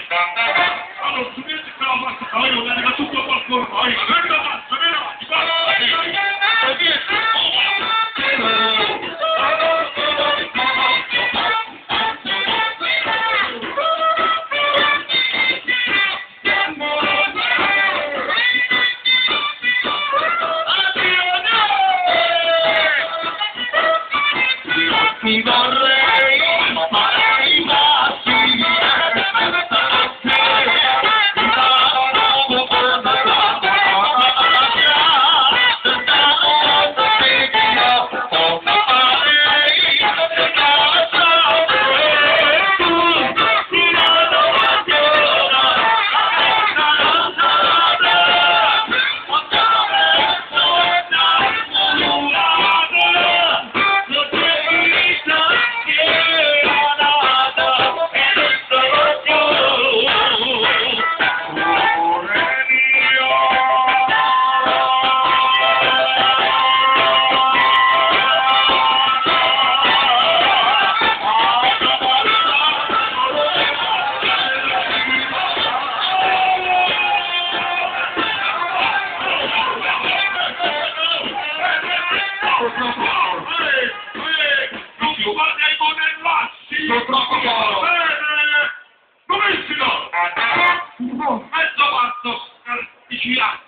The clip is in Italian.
Allora, su questo però faccio, io mi arriva tutto qualcuno, poi, venga avanti, venga avanti, mi vorrei fare i bassi Bene! Bravissimo! Mezzo matto! Vicinato!